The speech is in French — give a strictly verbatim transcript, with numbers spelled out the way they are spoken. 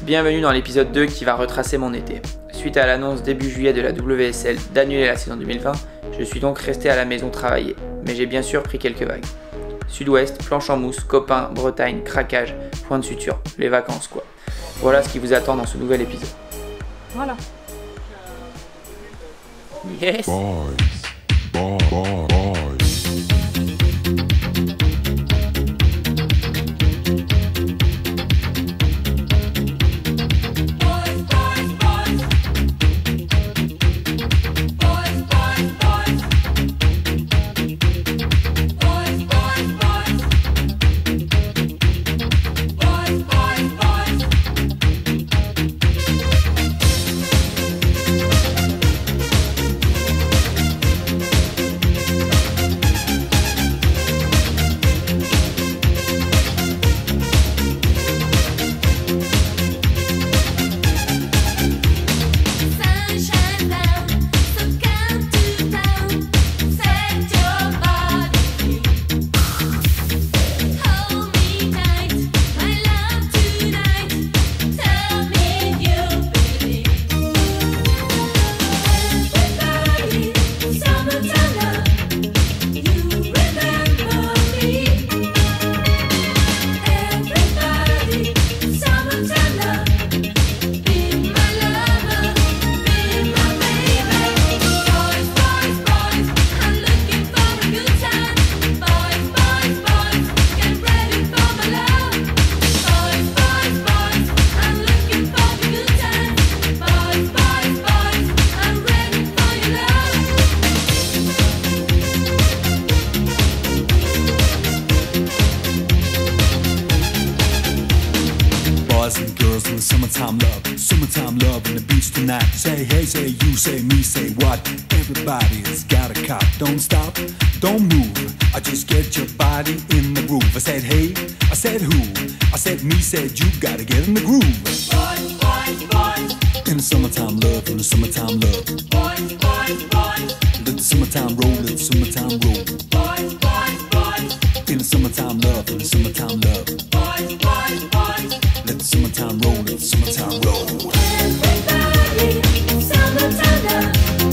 Bienvenue dans l'épisode deux qui va retracer mon été. Suite à l'annonce début juillet de la W S L d'annuler la saison deux mille vingt, je suis donc resté à la maison travailler, mais j'ai bien sûr pris quelques vagues. Sud-Ouest, planche en mousse, copains, Bretagne, craquage, point de suture, les vacances quoi. Voilà ce qui vous attend dans ce nouvel épisode. Voilà. Yes. Boys, boy, boy, boys. Boys and girls in the summertime love, summertime love on the beach tonight. Say hey, say you, say me, say what? Everybody's got a cop. Don't stop, don't move. I just get your body in the groove. I said hey, I said who? I said me, said you. Gotta get in the groove. Boys, boys, boys. In the summertime love, in the summertime love. Boys, boys, boys. Let the summertime roll, let the summertime roll. Boys, boys, boys. In the summertime love, in the summertime love. Boys, boys, boys. Let the summertime roll, let the summertime roll. Everybody, summertime love.